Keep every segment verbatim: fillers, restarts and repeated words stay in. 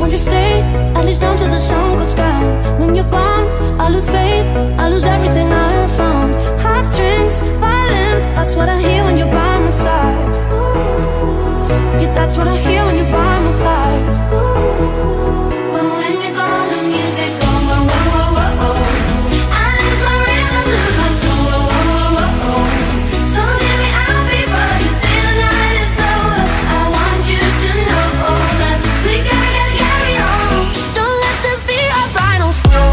won't you stay? At least down till the sun goes down. When you're gone, I lose faith, I lose everything I have found. Heartstrings, violence, that's what I hear when you're by my side. Yeah, that's what I hear when you're by my side. But when you're gone, the music gone, whoa, whoa, whoa, whoa. I lose my rhythm, lose my soul, whoa, whoa, whoa, whoa. So hear me out before you say the night is over. I want you to know that we gotta get carry on. Just don't let this be our final song.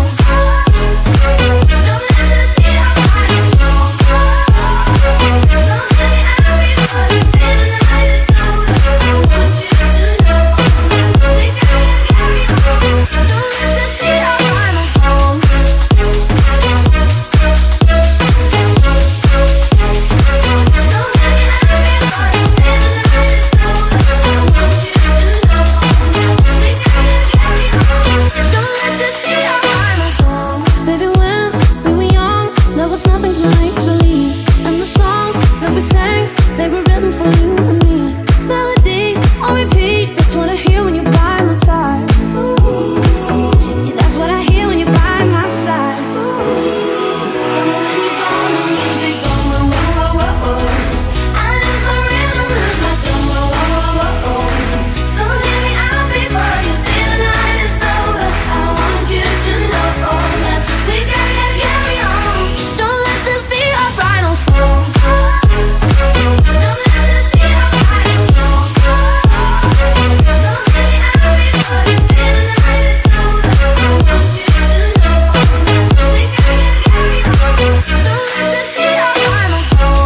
Don't let this be our final song. So hear me out before you say the night is over. I want you to know that we gotta get carry on. Don't let this be our final song. Baby, when we were young, there was nothing to make believe. And the songs that we sang, they were written for you and me. Melodies on repeat, that's what I hear when you're by my side. Yeah, that's what I hear when you're by my side. And when you're gone, the music gone, whoa, whoa, whoa, whoa. I lose my rhythm, lose my soul, whoa, whoa, whoa, whoa. So hear me out before you say the night is over. I want you to know that we gotta get carry on. Just don't let this be our final song. Don't let this be our final song. So hear me out before you say the night is over. I want you to know that we gotta get carry on. Don't let this be our final song.